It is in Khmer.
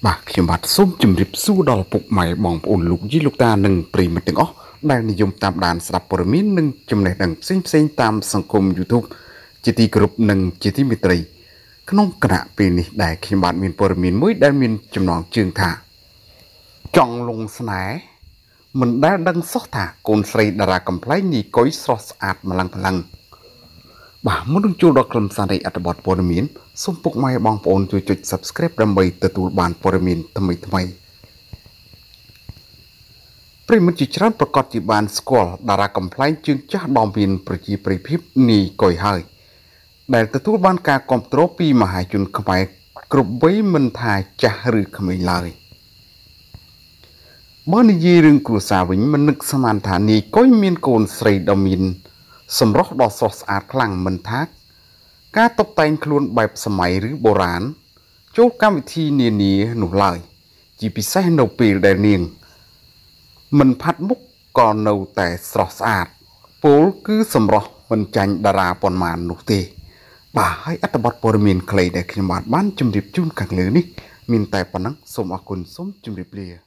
បាទខ្ញុំបាទសូមជម្រាបសួរដល់ពុកម៉ែបងប្អូនលោកយីលោកតានិងប្រិយមិត្តទាំងអស់ដែលនិយមតាមដានស្ដាប់ព័ត៌មាននិងចំណេះដឹងផ្សេងៗតាមសង្គម YouTube ជាទីគោរពនិងជាទីមេត្រីក្នុងគណៈពេលនេះដែលខ្ញុំបាទមានព័ត៌មានមួយដែលមានចំណងជើងថាចង់លងស្នេហ៍មិនដែលដឹងសោះថាកូនស្រីតារាកំ pl ែងនីកុយស្រស់ស្អាតម្លឹងបាទមុននឹងចូលដល់ក្រុមសារនៃអត្ថបទព័ត៌មានសូមពុកម៉ែបងប្អូនជួយចុច Subscribe ដើម្បីទទួលបានព័ត៌មានថ្មីៗប្រិមិត្តជាច្រើនប្រកាសជាបានស្គាល់តារាកំ pl ែងជើងចាស់ដ៏មានប្រជាប្រិយភាពនីកុយហើយដែលទទួលបានការគាំទ្រពីមហាជនខ្មែរគ្រប់វ័យមិនថាចាស់ឬក្មេងឡើយបើនិយាយរឿងគ្រួសារវិញមិននឹកស្មានថានីកុយមានកូនស្រីដ៏មានសម្រស់ដ៏ស្រស់ស្អាតខ្លាំងមិនថាការតុបតែងខ្លួនបែបសម័យឬបុរាណចូលកម្មវិធីនានានោះឡើយជាពិសេសនៅពេលដែលនាងមិនផាត់មុខក៏នៅតែស្រស់ស្អាតពោលគឺសម្រស់មិនចាញ់តារាប៉ុន្មាននោះទេបាទហើយអត្ថបទព័ត៌មានខ្លីដែលខ្ញុំបានជម្រាបជូនខាងលើនេះមានតែប៉ុណ្ណឹងសូមអរគុណសូមជម្រាបលា